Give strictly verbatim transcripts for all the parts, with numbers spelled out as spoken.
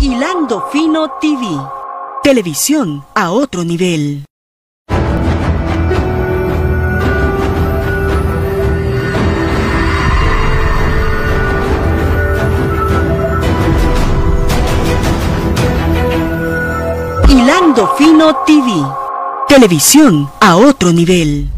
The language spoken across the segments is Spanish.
Hilando Fino T V. Televisión a otro nivel. Hilando Fino T V. Televisión a otro nivel.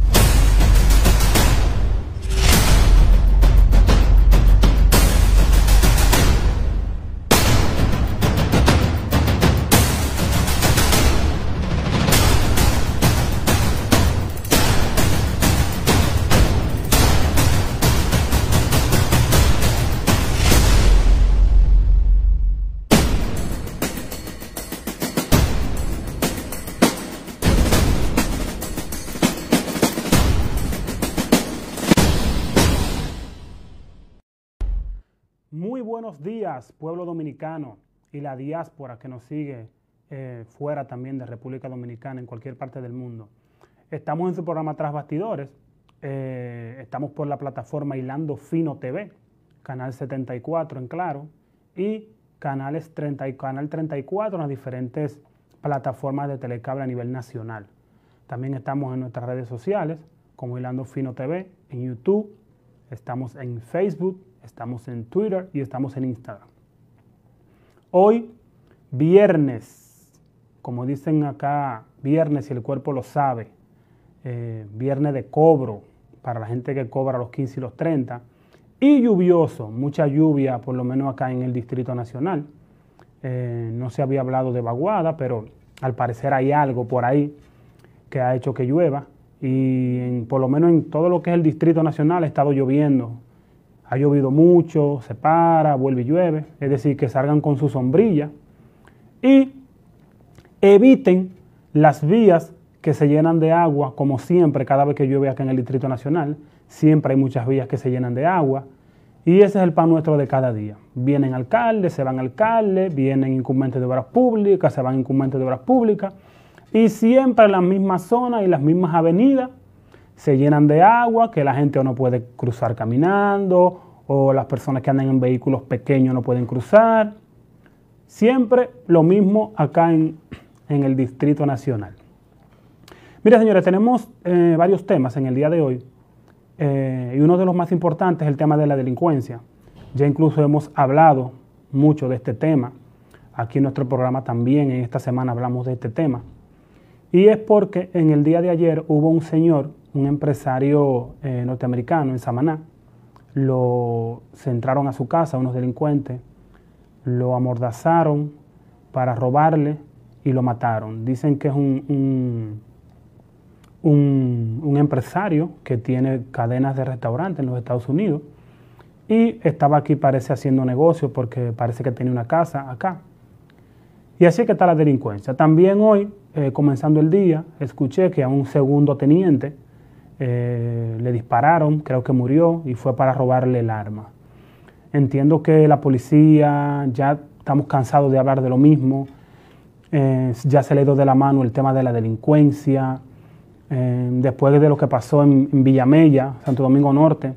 Muy buenos días, pueblo dominicano y la diáspora que nos sigue eh, fuera también de República Dominicana, en cualquier parte del mundo. Estamos en su programa Tras Bastidores, eh, estamos por la plataforma Hilando Fino T V, canal setenta y cuatro en Claro, y canales treinta, canal treinta y cuatro en las diferentes plataformas de telecable a nivel nacional. También estamos en nuestras redes sociales, como Hilando Fino T V, en YouTube, estamos en Facebook, estamos en Twitter y estamos en Instagram. Hoy, viernes, como dicen acá, viernes y el cuerpo lo sabe, eh, viernes de cobro para la gente que cobra los quince y los treinta, y lluvioso, mucha lluvia, por lo menos acá en el Distrito Nacional. Eh, no se había hablado de vaguada, pero al parecer hay algo por ahí que ha hecho que llueva, y en, por lo menos en todo lo que es el Distrito Nacional ha estado lloviendo. Ha llovido mucho, se para, vuelve y llueve, es decir, que salgan con su sombrilla y eviten las vías que se llenan de agua, como siempre, cada vez que llueve acá en el Distrito Nacional, siempre hay muchas vías que se llenan de agua y ese es el pan nuestro de cada día. Vienen alcaldes, se van alcaldes, vienen incumbentes de obras públicas, se van incumbentes de obras públicas y siempre las mismas zonas y las mismas avenidas se llenan de agua, que la gente o no puede cruzar caminando, o las personas que andan en vehículos pequeños no pueden cruzar. Siempre lo mismo acá en, en el Distrito Nacional. Mira, señores, tenemos eh, varios temas en el día de hoy, eh, y uno de los más importantes es el tema de la delincuencia. Ya incluso hemos hablado mucho de este tema. Aquí en nuestro programa también, en esta semana hablamos de este tema. Y es porque en el día de ayer hubo un señor, un empresario eh, norteamericano en Samaná, lo se entraron a su casa unos delincuentes, lo amordazaron para robarle y lo mataron. Dicen que es un, un, un, un empresario que tiene cadenas de restaurantes en los Estados Unidos y estaba aquí, parece, haciendo negocio porque parece que tenía una casa acá. Y así es que está la delincuencia. También hoy, eh, comenzando el día, escuché que a un segundo teniente eh, le dispararon, creo que murió, y fue para robarle el arma. Entiendo que la policía, ya estamos cansados de hablar de lo mismo, eh, ya se le dio de la mano el tema de la delincuencia, eh, después de lo que pasó en, en Villamella, Santo Domingo Norte,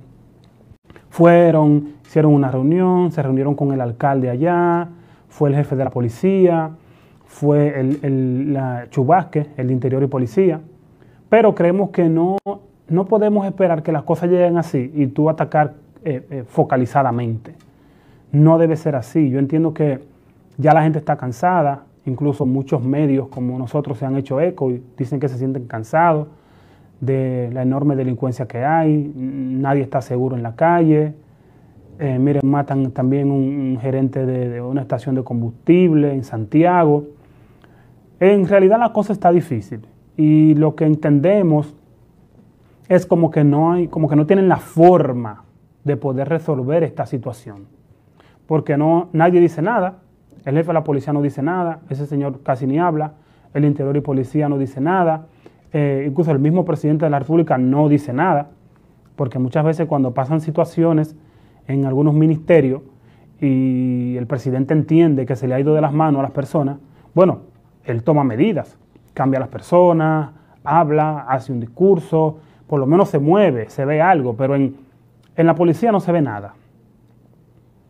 fueron, hicieron una reunión, se reunieron con el alcalde allá, fue el jefe de la policía, fue el, el la Chubasque, el de Interior y Policía, pero creemos que no, no podemos esperar que las cosas lleguen así y tú atacar eh, eh, focalizadamente. No debe ser así. Yo entiendo que ya la gente está cansada, incluso muchos medios como nosotros se han hecho eco y dicen que se sienten cansados de la enorme delincuencia que hay, nadie está seguro en la calle. Eh, miren, matan también un, un gerente de, de una estación de combustible en Santiago. En realidad la cosa está difícil y lo que entendemos es como que no hay, como que no tienen la forma de poder resolver esta situación, porque no, nadie dice nada, el jefe de la policía no dice nada, ese señor casi ni habla, el Interior y Policía no dice nada, eh, incluso el mismo presidente de la República no dice nada, porque muchas veces cuando pasan situaciones en algunos ministerios y el presidente entiende que se le ha ido de las manos a las personas, bueno, él toma medidas, cambia a las personas, habla, hace un discurso, por lo menos se mueve, se ve algo, pero en, en la policía no se ve nada.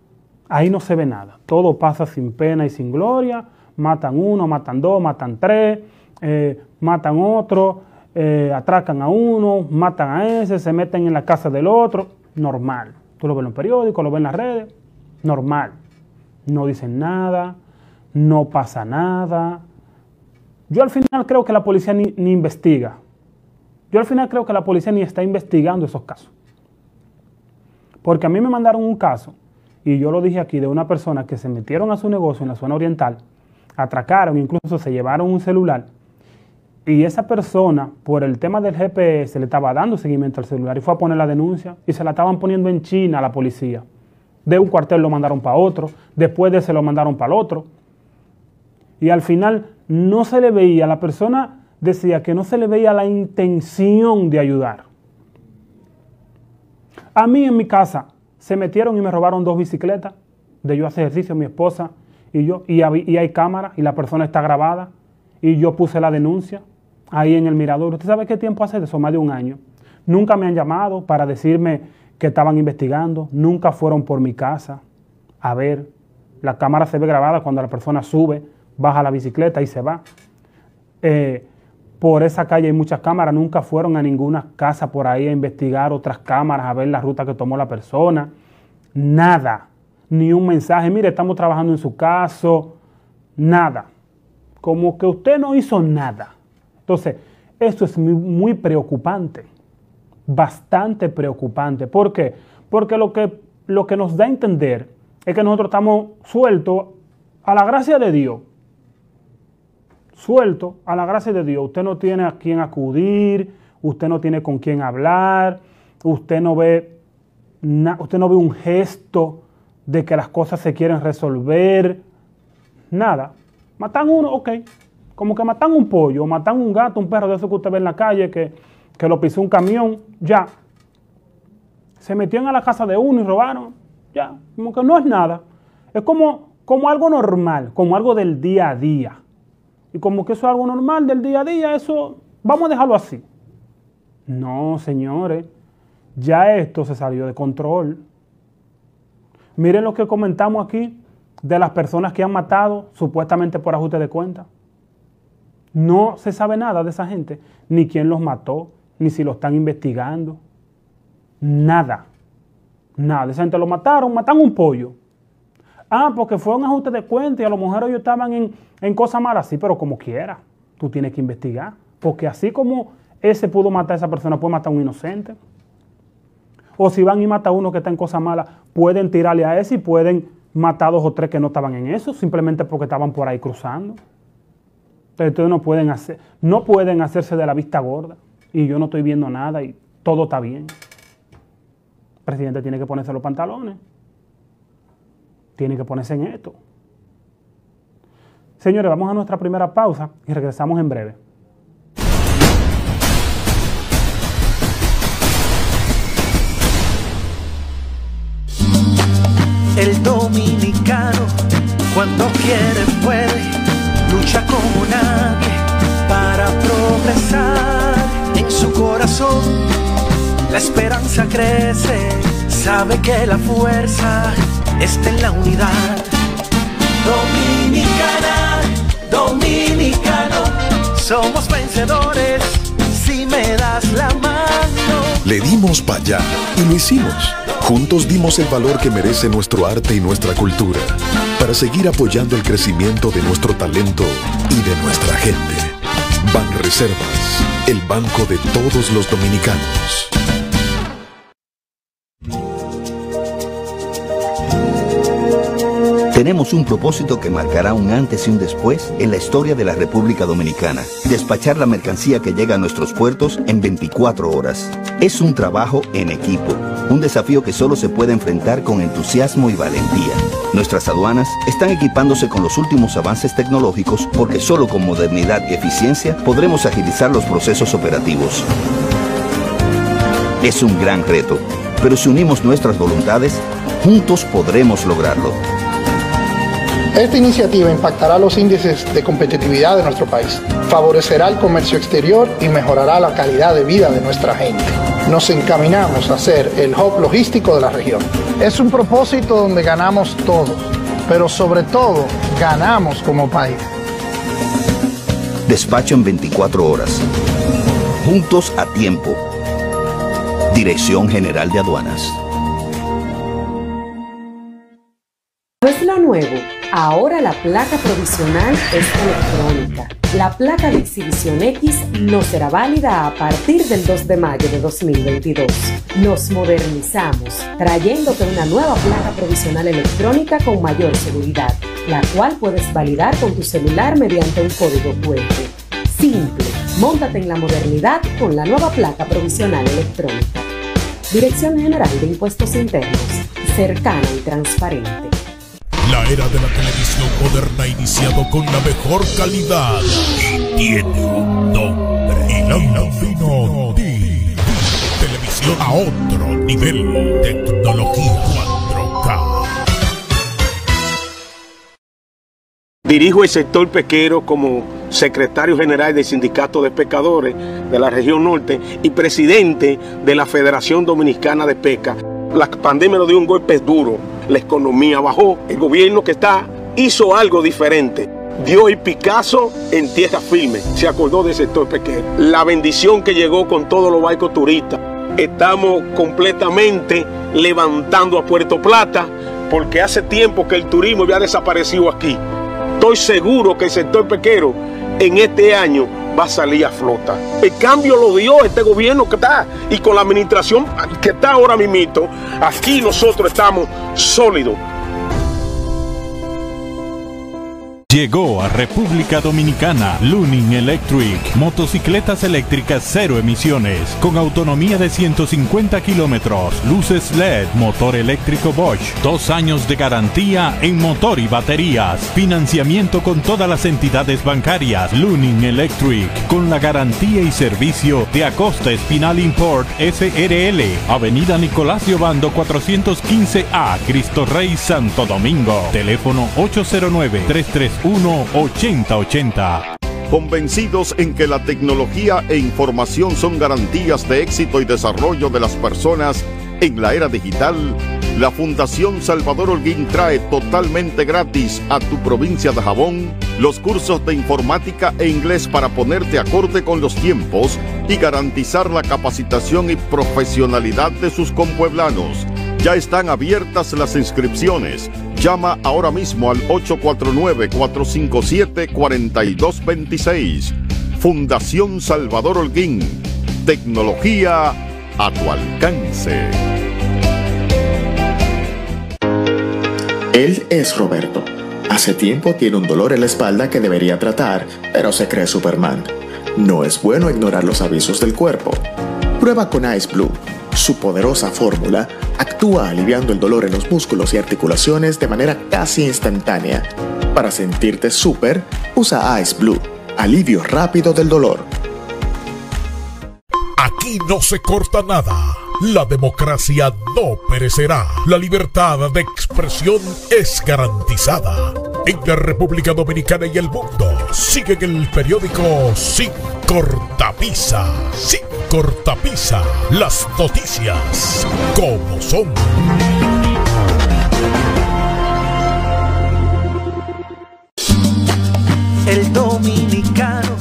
ahí no se ve nada. Todo pasa sin pena y sin gloria. Matan uno, matan dos, matan tres, eh, matan otro, eh, atracan a uno, matan a ese, se meten en la casa del otro. Normal. Tú lo ves en los periódicos, lo ves en las redes. Normal. No dicen nada, no pasa nada. Yo al final creo que la policía ni, ni investiga. Yo al final creo que la policía ni está investigando esos casos. Porque a mí me mandaron un caso, y yo lo dije aquí, de una persona que se metieron a su negocio en la zona oriental, atracaron, incluso se llevaron un celular, y esa persona, por el tema del G P S, le estaba dando seguimiento al celular y fue a poner la denuncia, y se la estaban poniendo en China a la policía. De un cuartel lo mandaron para otro, después de ese lo mandaron para el otro. Y al final no se le veía, la persona decía que no se le veía la intención de ayudar. A mí en mi casa se metieron y me robaron dos bicicletas, de yo hacer ejercicio, mi esposa y yo, y, y hay cámara y la persona está grabada, y yo puse la denuncia ahí en el mirador. ¿Usted sabe qué tiempo hace de eso? Más de un año. Nunca me han llamado para decirme que estaban investigando, nunca fueron por mi casa a ver. La cámara se ve grabada cuando la persona sube, baja la bicicleta y se va. Eh, por esa calle hay muchas cámaras, nunca fueron a ninguna casa por ahí a investigar otras cámaras, a ver la ruta que tomó la persona. Nada, ni un mensaje, mire, estamos trabajando en su caso, nada. Como que usted no hizo nada. Entonces, esto es muy, muy preocupante, bastante preocupante. ¿Por qué? Porque lo que, lo que nos da a entender es que nosotros estamos sueltos a la gracia de Dios. Suelto a la gracia de Dios. Usted no tiene a quién acudir, usted no tiene con quién hablar, usted no ve, na, usted no ve un gesto de que las cosas se quieren resolver, nada. Matan uno, ok, como que matan un pollo, matan un gato, un perro de eso que usted ve en la calle, que, que lo pisó un camión, ya. Se metieron a la casa de uno y robaron, ya, como que no es nada. Es como, como algo normal, como algo del día a día. Y como que eso es algo normal del día a día, eso, vamos a dejarlo así. No, señores, ya esto se salió de control. Miren lo que comentamos aquí de las personas que han matado supuestamente por ajuste de cuenta. No se sabe nada de esa gente, ni quién los mató, ni si lo están investigando. Nada, nada. Esa gente lo mataron, matan un pollo. Ah, porque fue un ajuste de cuenta y a lo mejor ellos estaban en, en cosas malas. Sí, pero como quiera, tú tienes que investigar. Porque así como ese pudo matar a esa persona, puede matar a un inocente. O si van y matan a uno que está en cosas malas, pueden tirarle a ese y pueden matar a dos o tres que no estaban en eso, simplemente porque estaban por ahí cruzando. Entonces no pueden, hacer, no pueden hacerse de la vista gorda. Y yo no estoy viendo nada y todo está bien. El presidente tiene que ponerse los pantalones. Tiene que ponerse en esto. Señores, vamos a nuestra primera pausa y regresamos en breve. El dominicano, cuando quiere puede, lucha como nadie para progresar. En su corazón la esperanza crece, sabe que la fuerza está en la unidad. Dominicana, dominicano, somos vencedores si me das la mano. Le dimos para allá y lo hicimos. Juntos dimos el valor que merece nuestro arte y nuestra cultura para seguir apoyando el crecimiento de nuestro talento y de nuestra gente. Banreservas, el banco de todos los dominicanos. Tenemos un propósito que marcará un antes y un después en la historia de la República Dominicana. Despachar la mercancía que llega a nuestros puertos en veinticuatro horas. Es un trabajo en equipo, un desafío que solo se puede enfrentar con entusiasmo y valentía. Nuestras aduanas están equipándose con los últimos avances tecnológicos porque solo con modernidad y eficiencia podremos agilizar los procesos operativos. Es un gran reto, pero si unimos nuestras voluntades, juntos podremos lograrlo. Esta iniciativa impactará los índices de competitividad de nuestro país, favorecerá el comercio exterior y mejorará la calidad de vida de nuestra gente. nos encaminamos a ser el hub logístico de la región. Es un propósito donde ganamos todos, pero sobre todo ganamos como país. Despacho en veinticuatro horas. Juntos a tiempo. Dirección General de Aduanas. No es lo nuevo. Ahora la placa provisional es electrónica. La placa de exhibición X no será válida a partir del dos de mayo de dos mil veintidós. Nos modernizamos, trayéndote una nueva placa provisional electrónica con mayor seguridad, la cual puedes validar con tu celular mediante un código Q R. Simple, móntate en la modernidad con la nueva placa provisional electrónica. Dirección General de Impuestos Internos, cercana y transparente. La era de la televisión moderna ha iniciado con la mejor calidad y tiene un nombre. Hilando Fino T V. Televisión a otro nivel. Tecnología cuatro K. Dirijo el sector pesquero como secretario general del Sindicato de Pescadores de la región norte y presidente de la Federación Dominicana de Pesca. La pandemia nos dio un golpe duro, la economía bajó, el gobierno que está hizo algo diferente. Dio el Picasso en tierra firme, se acordó del sector pesquero. La bendición que llegó con todos los barcos turistas. Estamos completamente levantando a Puerto Plata porque hace tiempo que el turismo había desaparecido aquí. Estoy seguro que el sector pesquero en este año va a salir a flota. El cambio lo dio este gobierno que está y con la administración que está ahora mismo, aquí nosotros estamos sólidos. Llegó a República Dominicana Lunin Electric, motocicletas eléctricas cero emisiones, con autonomía de ciento cincuenta kilómetros, luces L E D, motor eléctrico Bosch, dos años de garantía en motor y baterías, financiamiento con todas las entidades bancarias. Lunin Electric, con la garantía y servicio de Acosta Espinal Import S R L, Avenida Nicolás Obando cuatrocientos quince A, Cristo Rey, Santo Domingo. Teléfono ocho cero nueve, tres tres uno, ocho cero ocho cero. Convencidos en que la tecnología e información son garantías de éxito y desarrollo de las personas en la era digital, la Fundación Salvador Holguín trae totalmente gratis a tu provincia de Jabón los cursos de informática e inglés para ponerte acorde con los tiempos y garantizar la capacitación y profesionalidad de sus compueblanos. Ya están abiertas las inscripciones. Llama ahora mismo al ocho cuatro nueve, cuatro cinco siete, cuatro dos dos seis. Fundación Salvador Holguín. Tecnología a tu alcance. Él es Roberto. Hace tiempo tiene un dolor en la espalda que debería tratar, pero se cree Superman. No es bueno ignorar los avisos del cuerpo. Prueba con Ice Blue. Su poderosa fórmula actúa aliviando el dolor en los músculos y articulaciones de manera casi instantánea. Para sentirte súper, usa Ice Blue. Alivio rápido del dolor. Aquí no se corta nada. La democracia no perecerá. La libertad de expresión es garantizada. En la República Dominicana y el mundo siguen el periódico Sin Cortapisa. Sin Cortapisa. Las noticias como son. El dominicano.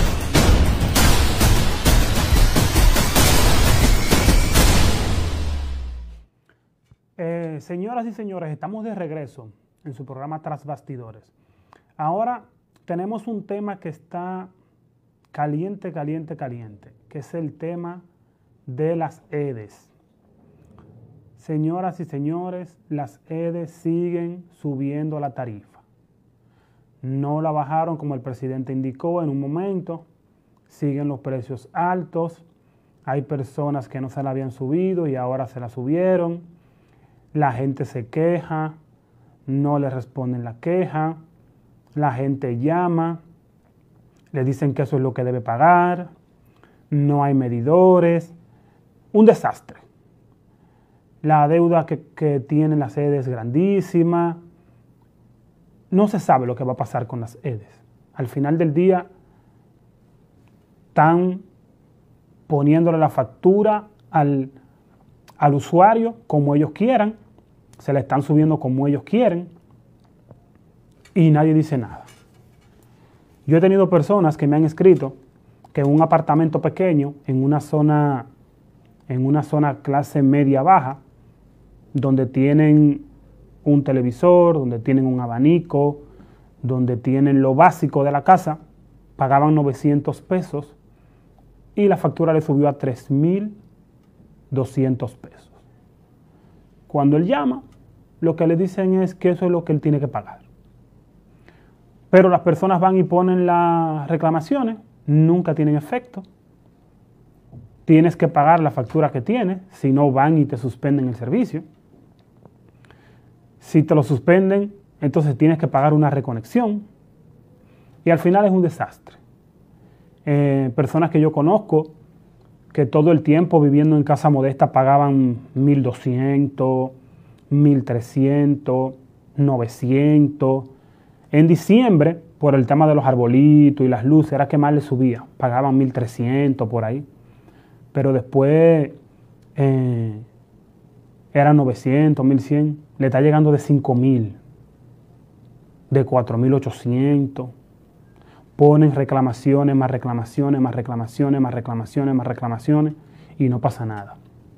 Eh, señoras y señores, estamos de regreso en su programa Tras Bastidores. Ahora tenemos un tema que está caliente, caliente, caliente, que es el tema de las E D E S. Señoras y señores, las E D E S siguen subiendo la tarifa. No la bajaron como el presidente indicó en un momento, siguen los precios altos, hay personas que no se la habían subido y ahora se la subieron, la gente se queja, no le responden la queja, la gente llama, le dicen que eso es lo que debe pagar, no hay medidores, un desastre. La deuda que, que tienen las E D E S es grandísima, no se sabe lo que va a pasar con las E D E S. Al final del día están poniéndole la factura al, al usuario como ellos quieran, se le están subiendo como ellos quieren y nadie dice nada. Yo he tenido personas que me han escrito que en un apartamento pequeño, en una zona, en una zona clase media baja, donde tienen un televisor, donde tienen un abanico, donde tienen lo básico de la casa, pagaban novecientos pesos y la factura le subió a tres mil doscientos pesos. Cuando él llama, lo que le dicen es que eso es lo que él tiene que pagar. Pero las personas van y ponen las reclamaciones, nunca tienen efecto. Tienes que pagar la factura que tienes, si no van y te suspenden el servicio. Si te lo suspenden, entonces tienes que pagar una reconexión. Y al final es un desastre. Eh, personas que yo conozco, que todo el tiempo viviendo en casa modesta pagaban mil doscientos, mil trescientos, novecientos. En diciembre, por el tema de los arbolitos y las luces, era que más les subía. Pagaban mil trescientos por ahí. Pero después eh, eran novecientos, mil cien. Le está llegando de cinco mil, de cuatro mil ochocientos. Ponen reclamaciones, más reclamaciones, más reclamaciones, más reclamaciones, más reclamaciones y no pasa nada.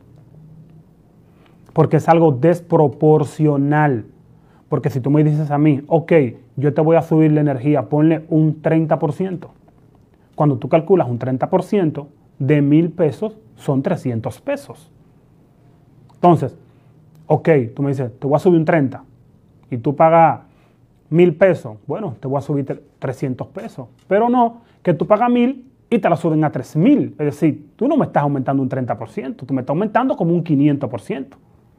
Porque es algo desproporcional. Porque si tú me dices a mí, ok, yo te voy a subir la energía, ponle un treinta por ciento. Cuando tú calculas un treinta por ciento de mil pesos, son trescientos pesos. Entonces, ok, tú me dices, te voy a subir un treinta y tú pagas mil pesos. Bueno, te voy a subir trescientos pesos. Pero no, que tú pagas mil y te la suben a tres mil. Es decir, tú no me estás aumentando un treinta por ciento, tú me estás aumentando como un quinientos por ciento.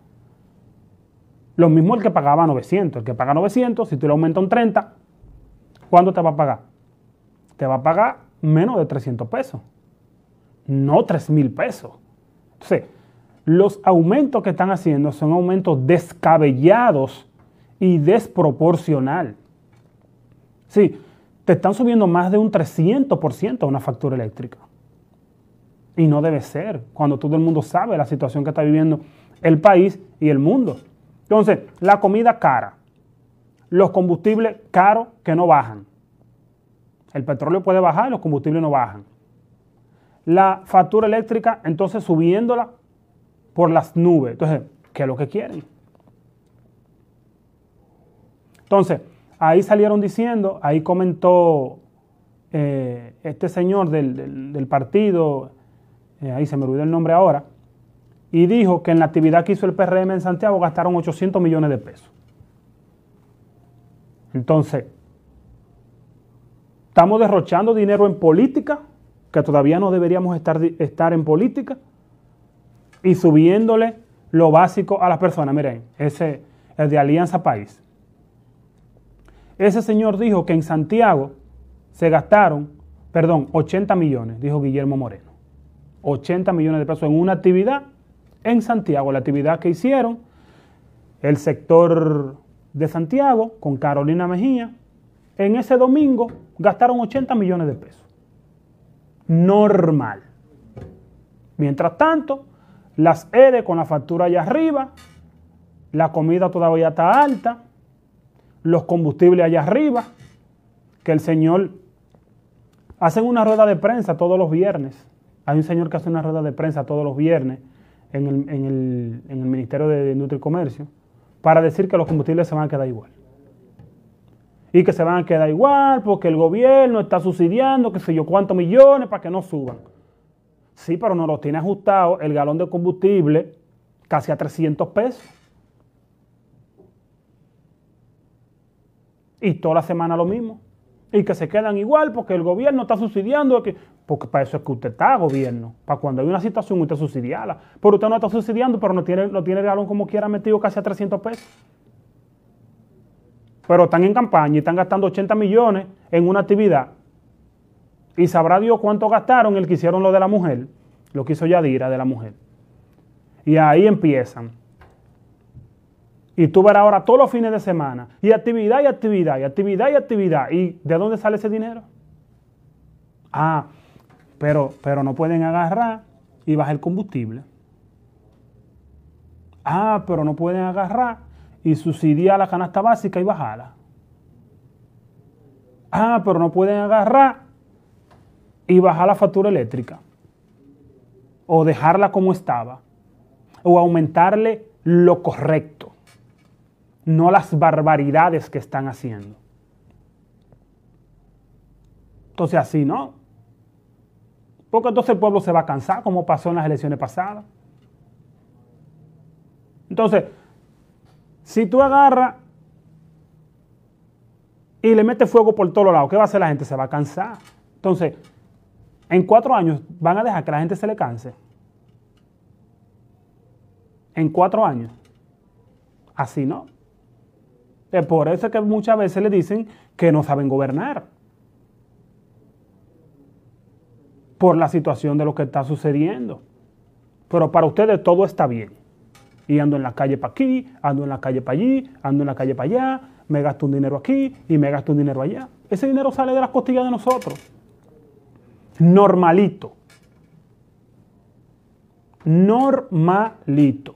Lo mismo el que pagaba novecientos. El que paga novecientos, si tú le aumentas un treinta, ¿cuánto te va a pagar? Te va a pagar menos de trescientos pesos. No tres mil pesos. Entonces, los aumentos que están haciendo son aumentos descabellados y desproporcional. Sí, te están subiendo más de un trescientos por ciento a una factura eléctrica. Y no debe ser, cuando todo el mundo sabe la situación que está viviendo el país y el mundo. Entonces, la comida cara, los combustibles caros que no bajan. El petróleo puede bajar y los combustibles no bajan. La factura eléctrica, entonces subiéndola por las nubes. Entonces, ¿qué es lo que quieren? Entonces, ahí salieron diciendo, ahí comentó eh, este señor del, del, del partido, eh, ahí se me olvidó el nombre ahora, y dijo que en la actividad que hizo el P R M en Santiago gastaron ochocientos millones de pesos. Entonces, estamos derrochando dinero en política, que todavía no deberíamos estar, estar en política, y subiéndole lo básico a las personas. Miren, ese es de Alianza País. Ese señor dijo que en Santiago se gastaron, perdón, ochenta millones, dijo Guillermo Moreno. ochenta millones de pesos en una actividad en Santiago, la actividad que hicieron el sector de Santiago con Carolina Mejía. En ese domingo gastaron ochenta millones de pesos. Normal. Mientras tanto, las E D E con la factura allá arriba, la comida todavía está alta, los combustibles allá arriba, que el señor hace una rueda de prensa todos los viernes. Hay un señor que hace una rueda de prensa todos los viernes en el, en el, en el Ministerio de Industria y Comercio para decir que los combustibles se van a quedar igual. Y que se van a quedar igual porque el gobierno está subsidiando qué sé yo cuántos millones para que no suban. Sí, pero no lo tiene ajustado el galón de combustible casi a trescientos pesos. Y toda la semana lo mismo. Y que se quedan igual porque el gobierno está subsidiando. Que, porque para eso es que usted está, gobierno. Para cuando hay una situación usted subsidiala. Pero usted no está subsidiando, pero no tiene, no tiene el galón como quiera metido casi a trescientos pesos. Pero están en campaña y están gastando ochenta millones en una actividad. Y sabrá Dios cuánto gastaron el que hicieron lo de la mujer. Lo que hizo Yadira de la mujer. Y ahí empiezan. Y tú verás ahora todos los fines de semana. Y actividad y actividad, y actividad y actividad. ¿Y de dónde sale ese dinero? Ah, pero, pero no pueden agarrar y bajar el combustible. Ah, pero no pueden agarrar y subsidiar la canasta básica y bajarla. Ah, pero no pueden agarrar y bajar la factura eléctrica. O dejarla como estaba. O aumentarle lo correcto. No las barbaridades que están haciendo. Entonces así no. Porque entonces el pueblo se va a cansar, como pasó en las elecciones pasadas. Entonces, si tú agarras y le metes fuego por todos lados, ¿qué va a hacer la gente? Se va a cansar. Entonces, en cuatro años van a dejar que la gente se le canse. En cuatro años. Así no. Es por eso que muchas veces le dicen que no saben gobernar. Por la situación de lo que está sucediendo. Pero para ustedes todo está bien. Y ando en la calle para aquí, ando en la calle para allí, ando en la calle para allá, me gasto un dinero aquí y me gasto un dinero allá. Ese dinero sale de las costillas de nosotros. Normalito. Normalito.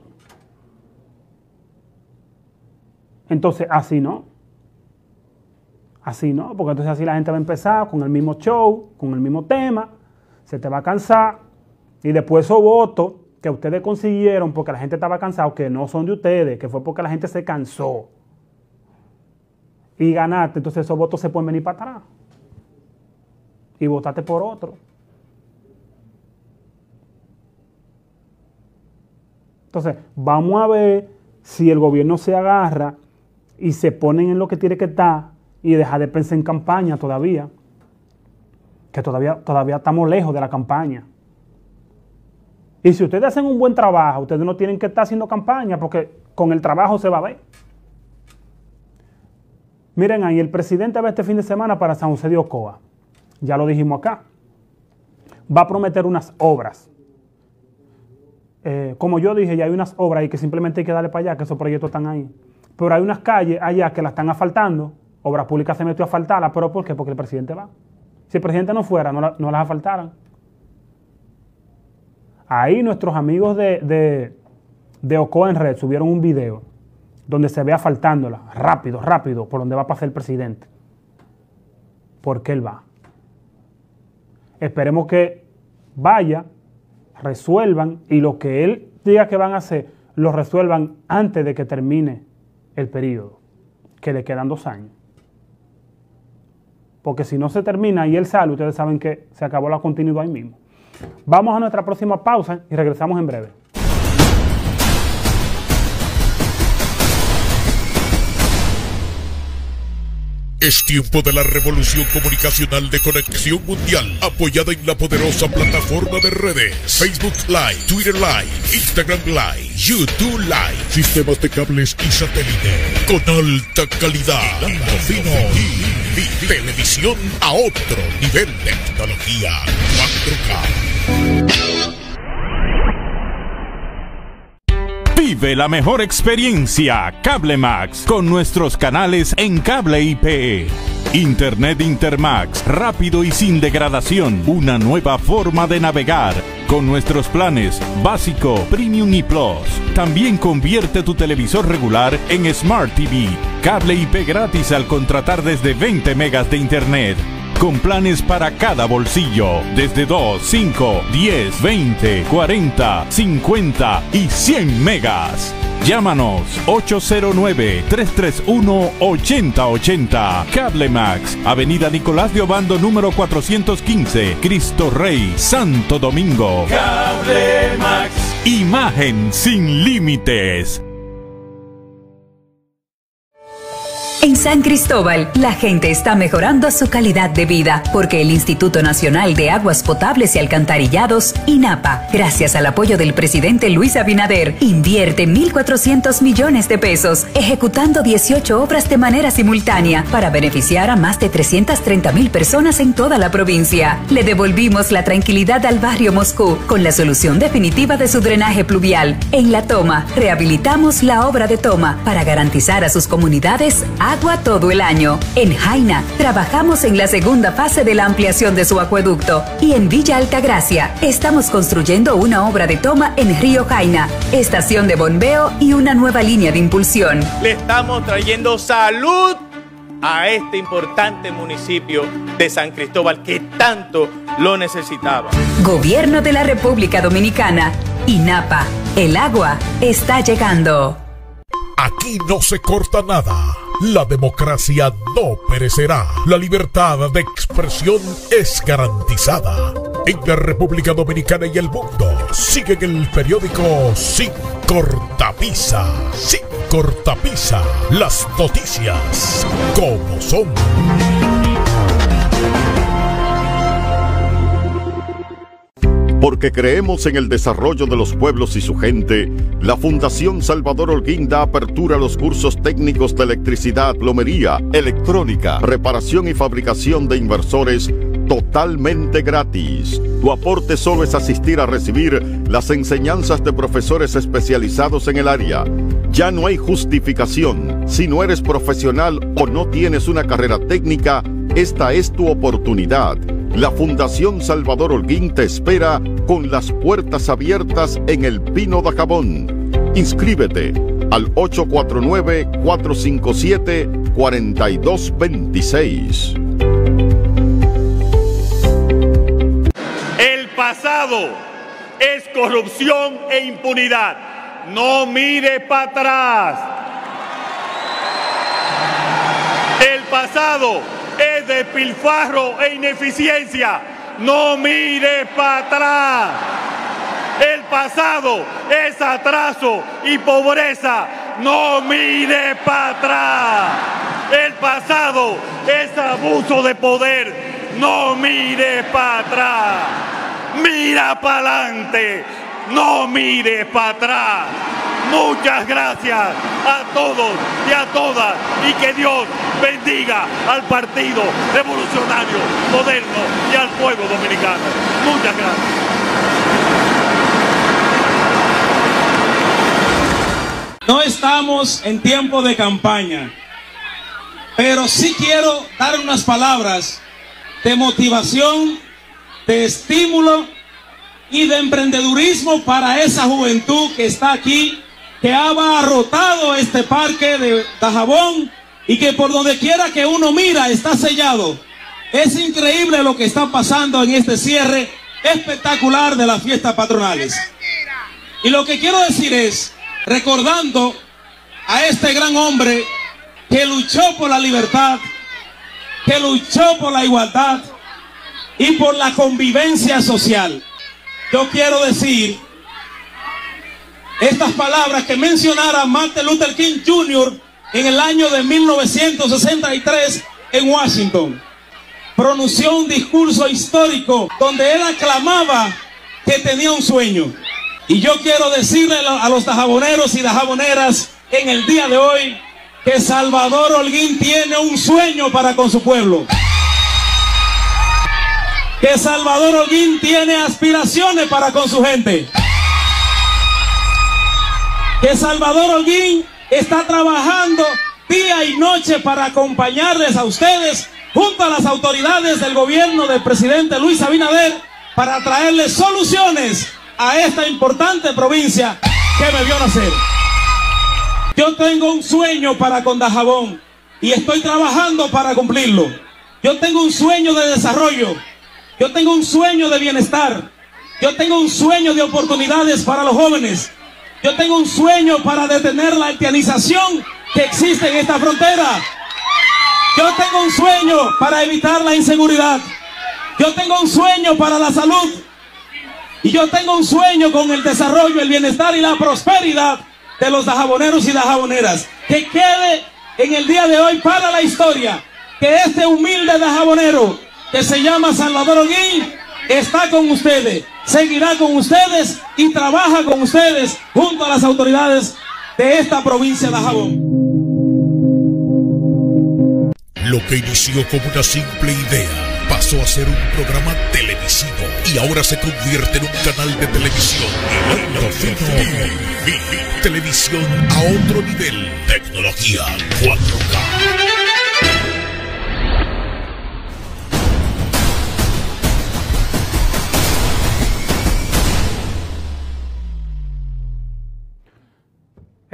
Entonces, así no. Así no, porque entonces así la gente va a empezar con el mismo show, con el mismo tema, se te va a cansar y después esos votos que ustedes consiguieron porque la gente estaba cansada, que no son de ustedes, que fue porque la gente se cansó y ganaste, entonces esos votos se pueden venir para atrás y votaste por otro. Entonces, vamos a ver si el gobierno se agarra y se ponen en lo que tiene que estar y deja de pensar en campaña todavía, que todavía, todavía estamos lejos de la campaña. Y si ustedes hacen un buen trabajo, ustedes no tienen que estar haciendo campaña porque con el trabajo se va a ver. Miren ahí, el presidente va este fin de semana para San José de Ocoa. Ya lo dijimos acá. Va a prometer unas obras. Eh, como yo dije, ya hay unas obras ahí que simplemente hay que darle para allá, que esos proyectos están ahí. Pero hay unas calles allá que la están asfaltando. Obras Públicas se metió a asfaltarlas, ¿pero por qué? Porque el presidente va. Si el presidente no fuera, no, la, no las asfaltaran. Ahí nuestros amigos de, de, de Ocoa en Red subieron un video donde se ve asfaltándola, rápido, rápido, por donde va a pasar el presidente. Porque él va. Esperemos que vaya, resuelvan, y lo que él diga que van a hacer, lo resuelvan antes de que termine el periodo, que le quedan dos años. Porque si no se termina y él sale, ustedes saben que se acabó la continuidad ahí mismo. Vamos a nuestra próxima pausa y regresamos en breve. Es tiempo de la revolución comunicacional de Conexión Mundial, apoyada en la poderosa plataforma de redes Facebook Live, Twitter Live, Instagram Live, YouTube Live, sistemas de cables y satélite con alta calidad, hilando fino y, y televisión a otro nivel de tecnología cuatro K. Vive la mejor experiencia CableMax con nuestros canales en cable I P. Internet Intermax, rápido y sin degradación. Una nueva forma de navegar con nuestros planes básico, premium y plus. También convierte tu televisor regular en Smart T V. Cable I P gratis al contratar desde veinte megas de internet. Con planes para cada bolsillo, desde dos, cinco, diez, veinte, cuarenta, cincuenta y cien megas. Llámanos ocho cero nueve, tres tres uno, ocho cero ocho cero. CableMax, Avenida Nicolás de Obando número cuatrocientos quince, Cristo Rey, Santo Domingo. CableMax, imagen sin límites. En San Cristóbal, la gente está mejorando su calidad de vida porque el Instituto Nacional de Aguas Potables y Alcantarillados, INAPA, gracias al apoyo del presidente Luis Abinader, invierte mil cuatrocientos millones de pesos ejecutando dieciocho obras de manera simultánea para beneficiar a más de trescientas treinta mil personas en toda la provincia. Le devolvimos la tranquilidad al barrio Moscú con la solución definitiva de su drenaje pluvial. En La Toma, rehabilitamos la obra de Toma para garantizar a sus comunidades agua agua todo el año. En Jaina, trabajamos en la segunda fase de la ampliación de su acueducto. Y en Villa Altagracia, estamos construyendo una obra de toma en Río Jaina, estación de bombeo y una nueva línea de impulsión. Le estamos trayendo salud a este importante municipio de San Cristóbal que tanto lo necesitaba. Gobierno de la República Dominicana. INAPA. El agua está llegando. Aquí no se corta nada. La democracia no perecerá. La libertad de expresión es garantizada. En la República Dominicana y el mundo siguen el periódico Sin Cortapisa. Sin Cortapisa. Las noticias como son. Porque creemos en el desarrollo de los pueblos y su gente, la Fundación Salvador Holguín da apertura a los cursos técnicos de electricidad, plomería, electrónica, reparación y fabricación de inversores totalmente gratis. Tu aporte solo es asistir a recibir las enseñanzas de profesores especializados en el área. Ya no hay justificación. Si no eres profesional o no tienes una carrera técnica, esta es tu oportunidad. La Fundación Salvador Holguín te espera con las puertas abiertas en El Pino de Jabón. Inscríbete al ocho cuatro nueve, cuatro cinco siete, cuatro dos dos seis. El pasado es corrupción e impunidad. No mire para atrás. El pasado es despilfarro e ineficiencia. No mire para atrás. El pasado es atraso y pobreza. No mire para atrás. El pasado es abuso de poder. No mire para atrás. Mira para adelante. No mire para atrás. Muchas gracias a todos y a todas y que Dios bendiga al Partido Revolucionario Moderno y al pueblo dominicano. Muchas gracias. No estamos en tiempo de campaña, pero sí quiero dar unas palabras de motivación, de estímulo y de emprendedurismo para esa juventud que está aquí, que ha abarrotado este parque de Dajabón y que por donde quiera que uno mira está sellado. Es increíble lo que está pasando en este cierre espectacular de las fiestas patronales. Y lo que quiero decir es, recordando a este gran hombre que luchó por la libertad, que luchó por la igualdad y por la convivencia social. Yo quiero decir estas palabras que mencionara Martin Luther King junior en el año de mil novecientos sesenta y tres en Washington. Pronunció un discurso histórico donde él aclamaba que tenía un sueño. Y yo quiero decirle a los dajaboneros y dajaboneras en el día de hoy que Salvador Holguín tiene un sueño para con su pueblo. Que Salvador Holguín tiene aspiraciones para con su gente. Que Salvador Holguín está trabajando día y noche para acompañarles a ustedes junto a las autoridades del gobierno del presidente Luis Abinader para traerles soluciones a esta importante provincia que me vio nacer. Yo tengo un sueño para con Dajabón y estoy trabajando para cumplirlo. Yo tengo un sueño de desarrollo. Yo tengo un sueño de bienestar. Yo tengo un sueño de oportunidades para los jóvenes. Yo tengo un sueño para detener la haitianización que existe en esta frontera. Yo tengo un sueño para evitar la inseguridad. Yo tengo un sueño para la salud. Y yo tengo un sueño con el desarrollo, el bienestar y la prosperidad de los dajaboneros y dajaboneras. Que quede en el día de hoy para la historia que este humilde dajabonero que se llama Salvador Holguín está con ustedes, seguirá con ustedes y trabaja con ustedes junto a las autoridades de esta provincia de Dajabón. Lo que inició como una simple idea pasó a ser un programa televisivo y ahora se convierte en un canal de televisión. Televisión a otro nivel. Tecnología cuatro K.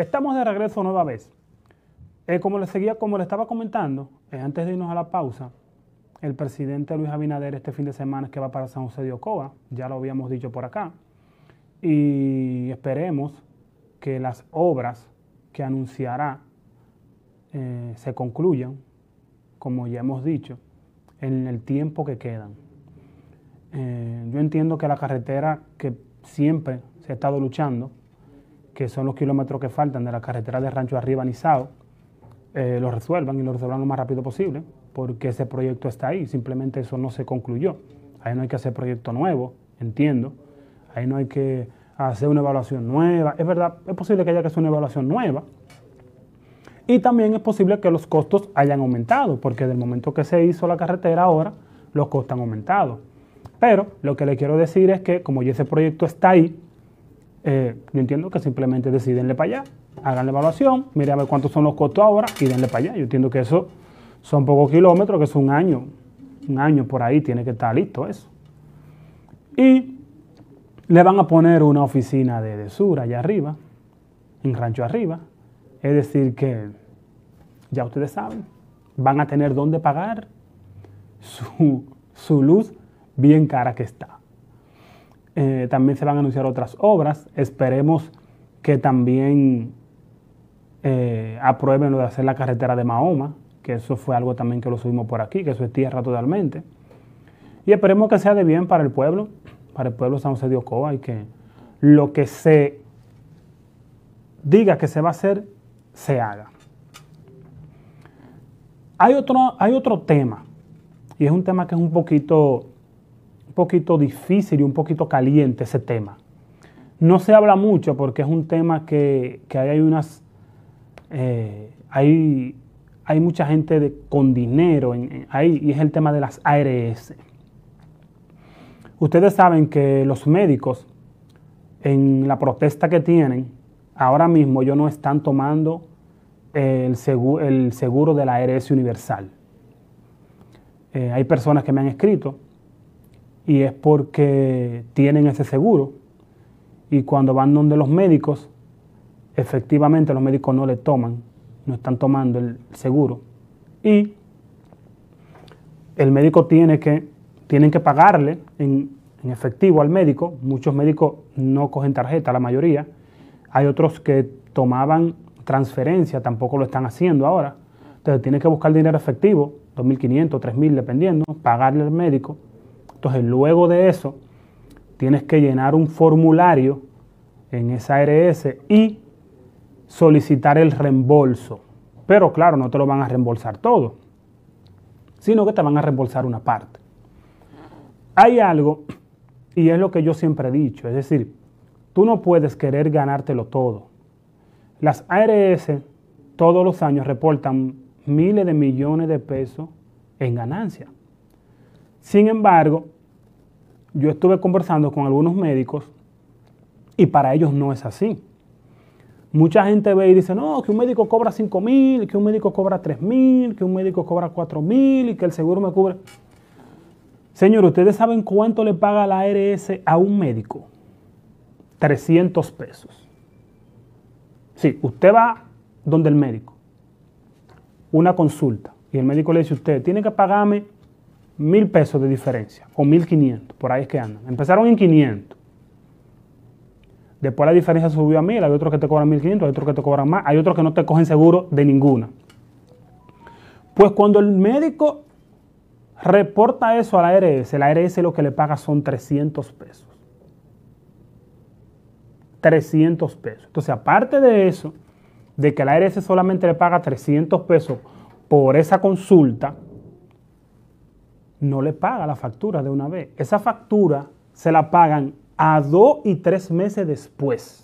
Estamos de regreso nueva vez. Eh, como le seguía, como le estaba comentando, eh, antes de irnos a la pausa, el presidente Luis Abinader este fin de semana es que va para San José de Ocoa, ya lo habíamos dicho por acá, y esperemos que las obras que anunciará eh, se concluyan, como ya hemos dicho, en el tiempo que quedan. Eh, yo entiendo que la carretera que siempre se ha estado luchando, que son los kilómetros que faltan de la carretera de Rancho Arriba a Nizao, eh, lo resuelvan y lo resuelvan lo más rápido posible, porque ese proyecto está ahí, simplemente eso no se concluyó. Ahí no hay que hacer proyecto nuevo, entiendo. Ahí no hay que hacer una evaluación nueva. Es verdad, es posible que haya que hacer una evaluación nueva. Y también es posible que los costos hayan aumentado, porque del momento que se hizo la carretera ahora, los costos han aumentado. Pero lo que le quiero decir es que como ya ese proyecto está ahí, eh, yo entiendo que simplemente decídenle para allá, hagan la evaluación, miren a ver cuántos son los costos ahora y denle para allá. Yo entiendo que eso son pocos kilómetros, que es un año, un año por ahí tiene que estar listo eso. Y le van a poner una oficina de, de sur allá arriba, en Rancho Arriba. Es decir que, ya ustedes saben, van a tener dónde pagar su, su luz bien cara que está. Eh, también se van a anunciar otras obras. Esperemos que también eh, aprueben lo de hacer la carretera de Mahoma, que eso fue algo también que lo subimos por aquí, que eso es tierra totalmente. Y esperemos que sea de bien para el pueblo, para el pueblo de San José de Ocoa, y que lo que se diga que se va a hacer, se haga. Hay otro, hay otro tema, y es un tema que es un poquito, un poquito difícil y un poquito caliente ese tema. No se habla mucho porque es un tema que, que hay unas... Eh, hay, hay mucha gente de, con dinero en, en, ahí, y es el tema de las A R S. Ustedes saben que los médicos, en la protesta que tienen, ahora mismo ellos no están tomando el seguro, el seguro de la A R S universal. Eh, hay personas que me han escrito y es porque tienen ese seguro y cuando van donde los médicos, efectivamente los médicos no le toman, no están tomando el seguro y el médico tiene que, tienen que pagarle en, en efectivo al médico. Muchos médicos no cogen tarjeta, la mayoría. Hay otros que tomaban transferencia, tampoco lo están haciendo ahora. Entonces tienen que buscar dinero efectivo, dos mil quinientos, tres mil, dependiendo, pagarle al médico. Entonces luego de eso tienes que llenar un formulario en esa A R S y solicitar el reembolso. Pero claro, no te lo van a reembolsar todo, sino que te van a reembolsar una parte. Hay algo, y es lo que yo siempre he dicho, es decir, tú no puedes querer ganártelo todo. Las A R S todos los años reportan miles de millones de pesos en ganancia. Sin embargo, yo estuve conversando con algunos médicos y para ellos no es así. Mucha gente ve y dice, no, que un médico cobra cinco mil, que un médico cobra tres mil, que un médico cobra cuatro mil y que el seguro me cubre. Señor, ¿ustedes saben cuánto le paga la A R S a un médico? trescientos pesos. Sí, usted va donde el médico, una consulta, y el médico le dice a usted, tiene que pagarme mil pesos de diferencia, o mil quinientos, por ahí es que andan. Empezaron en quinientos. Después la diferencia subió a mil, hay otros que te cobran mil quinientos, hay otros que te cobran más, hay otros que no te cogen seguro de ninguna. Pues cuando el médico reporta eso a la A R S, la A R S lo que le paga son trescientos pesos. trescientos pesos. Entonces, aparte de eso, de que la A R S solamente le paga trescientos pesos por esa consulta, no le paga la factura de una vez. Esa factura se la pagan a dos y tres meses después.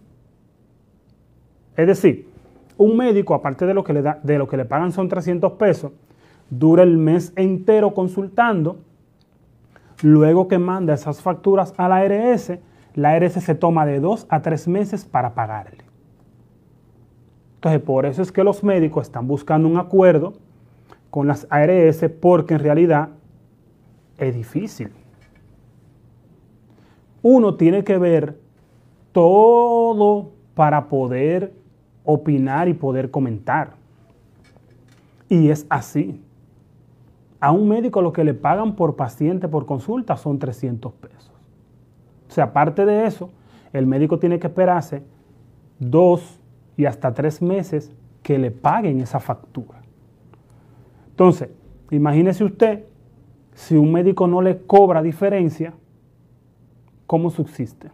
Es decir, un médico, aparte de lo que le da, de lo que le pagan son trescientos pesos, dura el mes entero consultando. Luego que manda esas facturas a la A R S, la A R S se toma de dos a tres meses para pagarle. Entonces, por eso es que los médicos están buscando un acuerdo con las A R S, porque en realidad es difícil. Uno tiene que ver todo para poder opinar y poder comentar. Y es así. A un médico lo que le pagan por paciente, por consulta, son trescientos pesos. O sea, aparte de eso, el médico tiene que esperarse dos y hasta tres meses que le paguen esa factura. Entonces, imagínese usted, si un médico no le cobra diferencia, ¿cómo subsiste?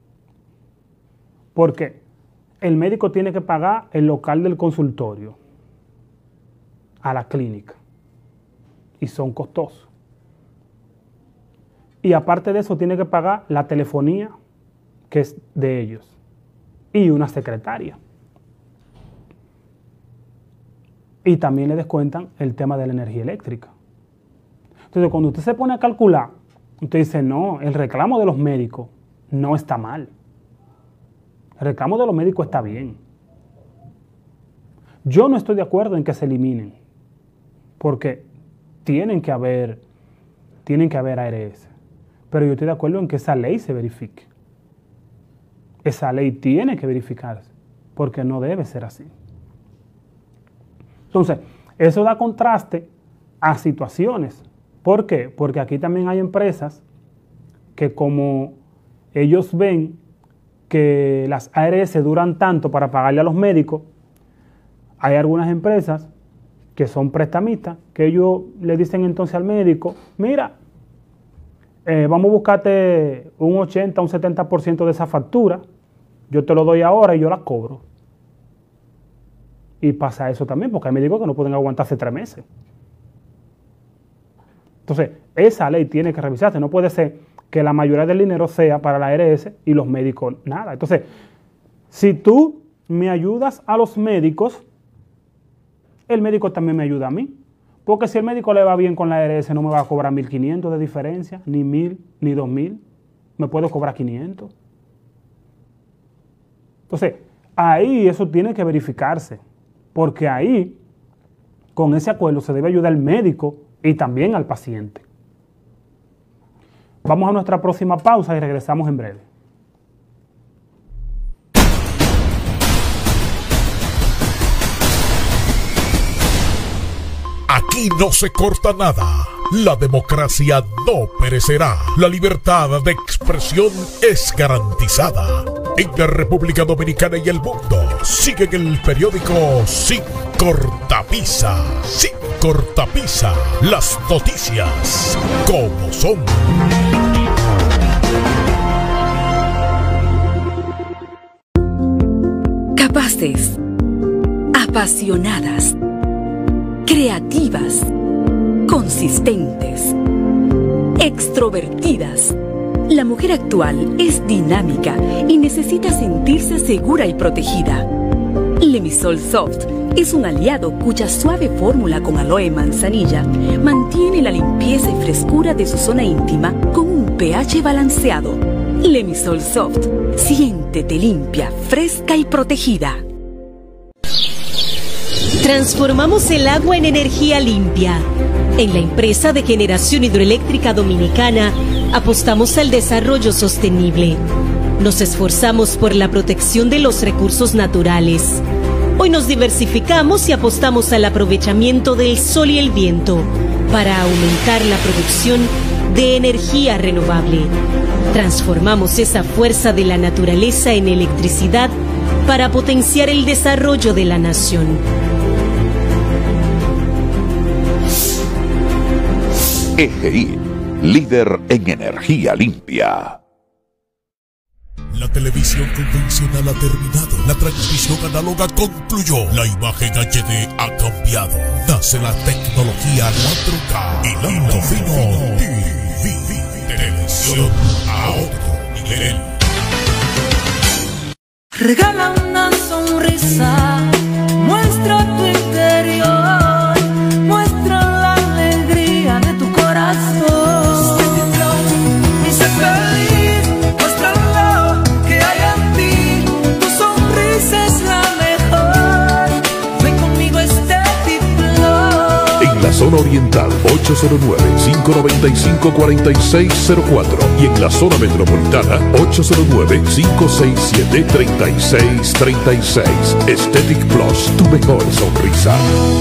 Porque el médico tiene que pagar el local del consultorio a la clínica y son costosos. Y aparte de eso tiene que pagar la telefonía, que es de ellos, y una secretaria. Y también le descuentan el tema de la energía eléctrica. Entonces, cuando usted se pone a calcular, usted dice, no, el reclamo de los médicos no está mal. El reclamo de los médicos está bien. Yo no estoy de acuerdo en que se eliminen, porque tienen que haber, tienen que haber A R S. Pero yo estoy de acuerdo en que esa ley se verifique. Esa ley tiene que verificarse, porque no debe ser así. Entonces, eso da contraste a situaciones. ¿Por qué? Porque aquí también hay empresas que, como ellos ven que las A R S duran tanto para pagarle a los médicos, hay algunas empresas que son prestamistas, que ellos le dicen entonces al médico, mira, eh, vamos a buscarte un ochenta, un setenta por ciento de esa factura, yo te lo doy ahora y yo la cobro. Y pasa eso también, porque hay médicos que no pueden aguantarse tres meses. Entonces, esa ley tiene que revisarse. No puede ser que la mayoría del dinero sea para la A R S y los médicos nada. Entonces, si tú me ayudas a los médicos, el médico también me ayuda a mí. Porque si el médico le va bien con la A R S, no me va a cobrar mil quinientos de diferencia, ni mil, ni dos mil. Me puedo cobrar quinientos. Entonces, ahí eso tiene que verificarse. Porque ahí, con ese acuerdo, se debe ayudar al médico y también al paciente. Vamos a nuestra próxima pausa y regresamos en breve. Aquí no se corta nada. La democracia no perecerá. La libertad de expresión es garantizada. En la República Dominicana y el mundo siguen el periódico Sin Cortapisa. Sin Cortapisa. Las noticias como son. Capaces, apasionadas, creativas, consistentes, extrovertidas. La mujer actual es dinámica y necesita sentirse segura y protegida. Lemisol Soft es un aliado cuya suave fórmula con aloe y manzanilla mantiene la limpieza y frescura de su zona íntima con un pH balanceado. Lemisol Soft, siéntete limpia, fresca y protegida. Transformamos el agua en energía limpia. En la empresa de generación hidroeléctrica dominicana apostamos al desarrollo sostenible. Nos esforzamos por la protección de los recursos naturales. Hoy nos diversificamos y apostamos al aprovechamiento del sol y el viento para aumentar la producción de energía renovable. Transformamos esa fuerza de la naturaleza en electricidad para potenciar el desarrollo de la nación. E G I, líder en energía limpia. La televisión convencional ha terminado. La transmisión análoga concluyó. La imagen H D ha cambiado. Nace la tecnología cuatro K. Hilando Fino T V. Televisión a otro nivel. Regala una sonrisa. Muestra tu interior. Muestra la alegría de tu corazón. Y sé feliz. Muéstralo que hay en ti. Tu sonrisa es la mejor. Ven conmigo a este diploma. En la zona zona oriental ocho cero nueve, cinco nueve cinco, cuatro seis cero cuatro y en la zona metropolitana ocho cero nueve, cinco seis siete, tres seis tres seis. Aesthetic Plus, tu mejor sonrisa.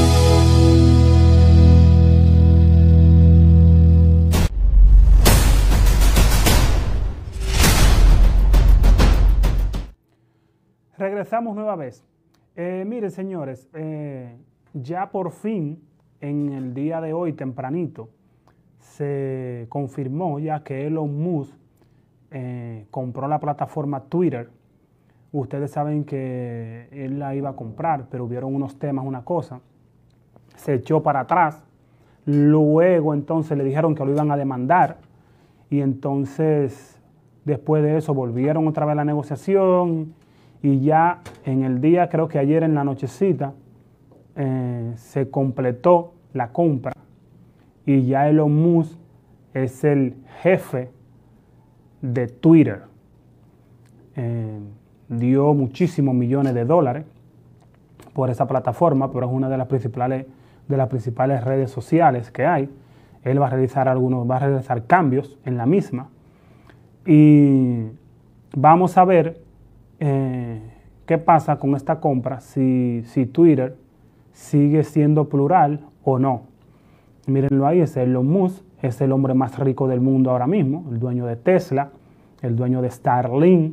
Regresamos nueva vez. Eh, miren, señores, eh, ya por fin, en el día de hoy, tempranito, se confirmó ya que Elon Musk eh, compró la plataforma Twitter. Ustedes saben que él la iba a comprar, pero hubieron unos temas, una cosa. Se echó para atrás. Luego, entonces, le dijeron que lo iban a demandar. Y entonces, después de eso, volvieron otra vez a la negociación. Y ya en el día, creo que ayer en la nochecita, eh, se completó la compra. Y ya Elon Musk es el jefe de Twitter. Eh, dio muchísimos millones de dólares por esa plataforma, pero es una de las principales, de las principales redes sociales que hay. Él va a realizar algunos, va a realizar cambios en la misma. Y vamos a ver Eh, ¿qué pasa con esta compra? Si, si Twitter sigue siendo plural o no. Mírenlo ahí, es Elon Musk, es el hombre más rico del mundo ahora mismo, el dueño de Tesla, el dueño de Starlink.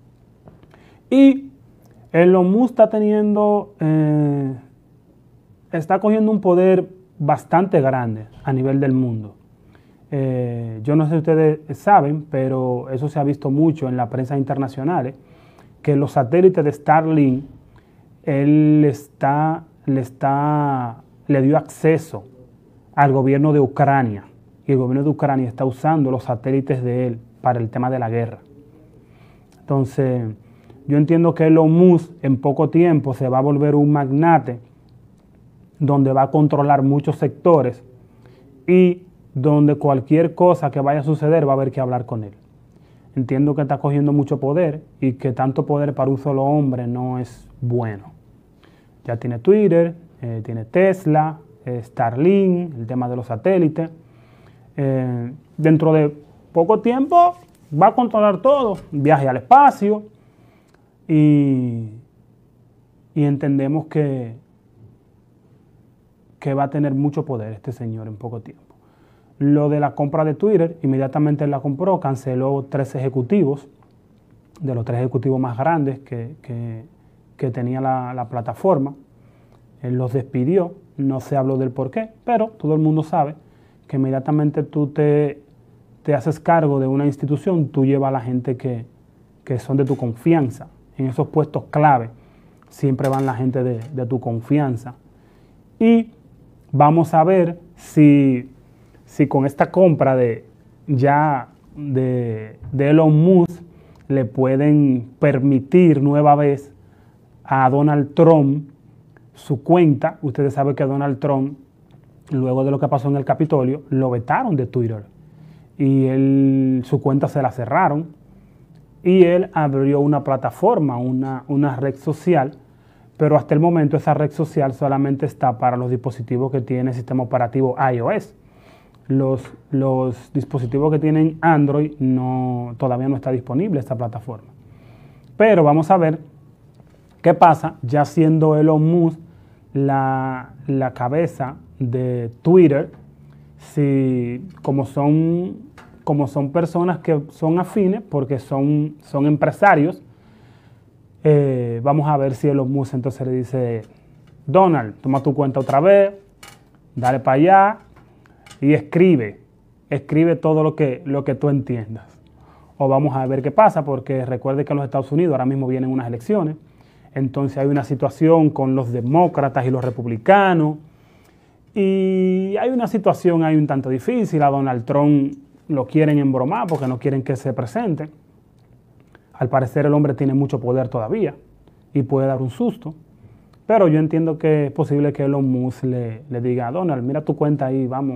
Y Elon Musk está teniendo, eh, está cogiendo un poder bastante grande a nivel del mundo. Eh, yo no sé si ustedes saben, pero eso se ha visto mucho en la prensa internacional, que los satélites de Starlink, él está, le, está, le dio acceso al gobierno de Ucrania. Y el gobierno de Ucrania está usando los satélites de él para el tema de la guerra. Entonces, yo entiendo que Elon Musk en poco tiempo se va a volver un magnate donde va a controlar muchos sectores y donde cualquier cosa que vaya a suceder va a haber que hablar con él. Entiendo que está cogiendo mucho poder y que tanto poder para un solo hombre no es bueno. Ya tiene Twitter, eh, tiene Tesla, eh, Starlink, el tema de los satélites. Eh, dentro de poco tiempo va a controlar todo, viaje al espacio y, y entendemos que, que va a tener mucho poder este señor en poco tiempo. Lo de la compra de Twitter, inmediatamente él la compró, canceló tres ejecutivos, de los tres ejecutivos más grandes que, que, que tenía la, la plataforma. Él los despidió, no se habló del por qué, pero todo el mundo sabe que inmediatamente tú te, te haces cargo de una institución, tú llevas a la gente que, que son de tu confianza. En esos puestos clave siempre van la gente de, de tu confianza. Y vamos a ver si... si con esta compra de ya de, de Elon Musk le pueden permitir nueva vez a Donald Trump su cuenta. Ustedes saben que Donald Trump, luego de lo que pasó en el Capitolio, lo vetaron de Twitter y él, su cuenta se la cerraron y él abrió una plataforma, una, una red social, pero hasta el momento esa red social solamente está para los dispositivos que tienen sistema operativo iOS. Los, los dispositivos que tienen Android no, todavía no está disponible esta plataforma. Pero vamos a ver qué pasa, ya siendo Elon Musk la, la cabeza de Twitter, si como son, como son personas que son afines, porque son, son empresarios, eh, vamos a ver si Elon Musk entonces le dice, Donald, toma tu cuenta otra vez, dale para allá, y escribe, escribe todo lo que, lo que tú entiendas. O vamos a ver qué pasa, porque recuerde que en los Estados Unidos ahora mismo vienen unas elecciones, entonces hay una situación con los demócratas y los republicanos, y hay una situación ahí un tanto difícil. A Donald Trump lo quieren embromar porque no quieren que se presente. Al parecer el hombre tiene mucho poder todavía y puede dar un susto. Pero yo entiendo que es posible que Elon Musk le, le diga a Donald, mira tu cuenta ahí, vamos,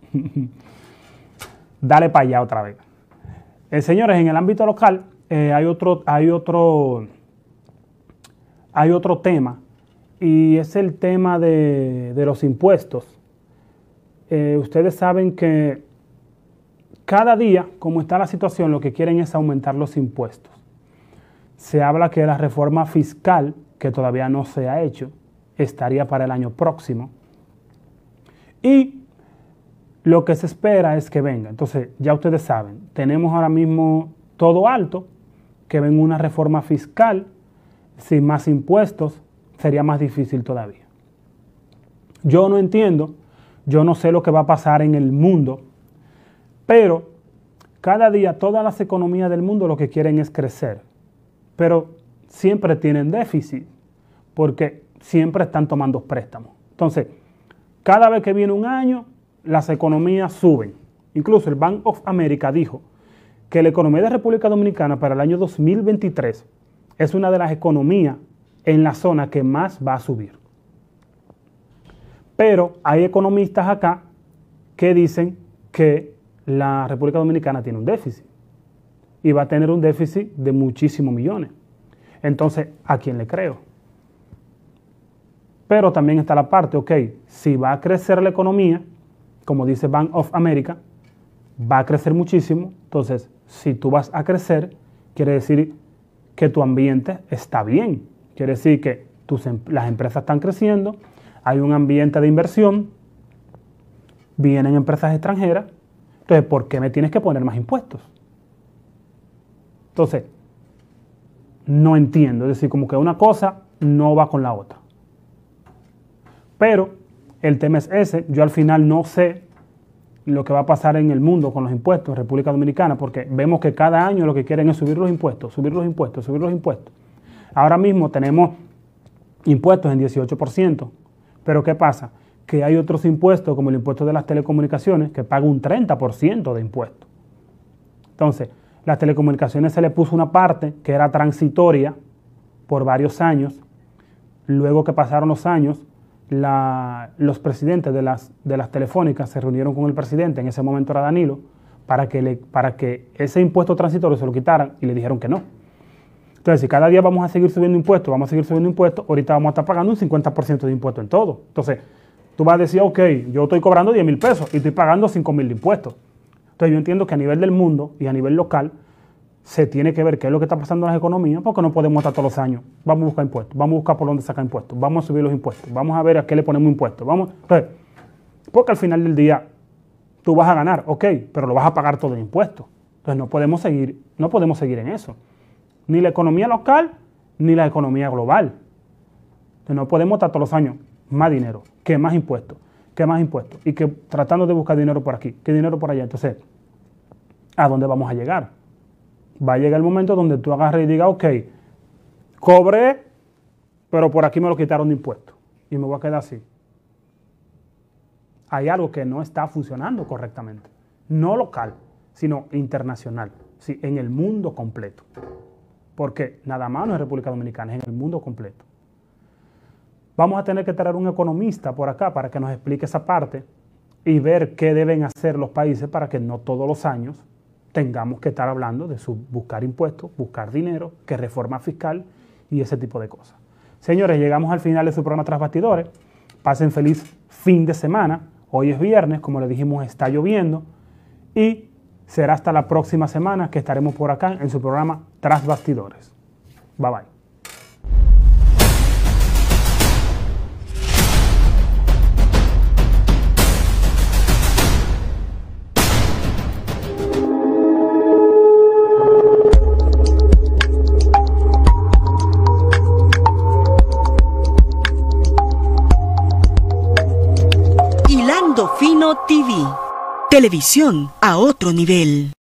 dale para allá otra vez. Eh, señores, en el ámbito local eh, hay, otro, hay, otro, hay otro tema, y es el tema de, de los impuestos. eh, ustedes saben que cada día, como está la situación, lo que quieren es aumentar los impuestos. Se habla que la reforma fiscal, que todavía no se ha hecho, estaría para el año próximo. Y lo que se espera es que venga. Entonces, ya ustedes saben, tenemos ahora mismo todo alto, que venga una reforma fiscal, sin más impuestos, sería más difícil todavía. Yo no entiendo, yo no sé lo que va a pasar en el mundo, pero cada día todas las economías del mundo lo que quieren es crecer, pero siempre tienen déficit, porque siempre están tomando préstamos. Entonces, cada vez que viene un año, las economías suben. Incluso el Bank of America dijo que la economía de República Dominicana para el año dos mil veintitrés es una de las economías en la zona que más va a subir. Pero hay economistas acá que dicen que la República Dominicana tiene un déficit y va a tener un déficit de muchísimos millones. Entonces, ¿a quién le creo? Pero también está la parte, ok, si va a crecer la economía, como dice Bank of America, va a crecer muchísimo. Entonces, si tú vas a crecer, quiere decir que tu ambiente está bien. Quiere decir que tus, las empresas están creciendo, hay un ambiente de inversión, vienen empresas extranjeras. Entonces, ¿por qué me tienes que poner más impuestos? Entonces, no entiendo. Es decir, como que una cosa no va con la otra. Pero el tema es ese. Yo al final no sé lo que va a pasar en el mundo con los impuestos en República Dominicana, porque vemos que cada año lo que quieren es subir los impuestos, subir los impuestos, subir los impuestos. Ahora mismo tenemos impuestos en dieciocho por ciento, pero ¿qué pasa? Que hay otros impuestos, como el impuesto de las telecomunicaciones, que paga un treinta por ciento de impuestos. Entonces, las telecomunicaciones se le puso una parte que era transitoria por varios años. Luego que pasaron los años, La, los presidentes de las, de las telefónicas se reunieron con el presidente, en ese momento era Danilo, para que, le, para que ese impuesto transitorio se lo quitaran y le dijeron que no. Entonces, si cada día vamos a seguir subiendo impuestos, vamos a seguir subiendo impuestos, ahorita vamos a estar pagando un cincuenta por ciento de impuesto en todo. Entonces, tú vas a decir, ok, yo estoy cobrando diez mil pesos y estoy pagando cinco mil de impuestos. Entonces, yo entiendo que a nivel del mundo y a nivel local, se tiene que ver qué es lo que está pasando en las economías, porque no podemos estar todos los años. Vamos a buscar impuestos, vamos a buscar por dónde sacar impuestos, vamos a subir los impuestos, vamos a ver a qué le ponemos impuestos. Vamos, entonces, porque al final del día tú vas a ganar, ok, pero lo vas a pagar todo en impuestos. Entonces no podemos seguir, no podemos seguir en eso. Ni la economía local, ni la economía global. Entonces no podemos estar todos los años más dinero, que más impuestos, que más impuestos, y que tratando de buscar dinero por aquí, que dinero por allá. Entonces, ¿a dónde vamos a llegar? Va a llegar el momento donde tú agarres y digas, ok, cobré, pero por aquí me lo quitaron de impuestos y me voy a quedar así. Hay algo que no está funcionando correctamente. No local, sino internacional. Sí, en el mundo completo. Porque nada más no es República Dominicana, es en el mundo completo. Vamos a tener que traer un economista por acá para que nos explique esa parte y ver qué deben hacer los países para que no todos los años tengamos que estar hablando de su buscar impuestos, buscar dinero, que reforma fiscal y ese tipo de cosas. Señores, llegamos al final de su programa Tras Bastidores. Pasen feliz fin de semana. Hoy es viernes, como les dijimos, está lloviendo. Y será hasta la próxima semana que estaremos por acá en su programa Tras Bastidores. Bye bye. Fino T V. Televisión a otro nivel.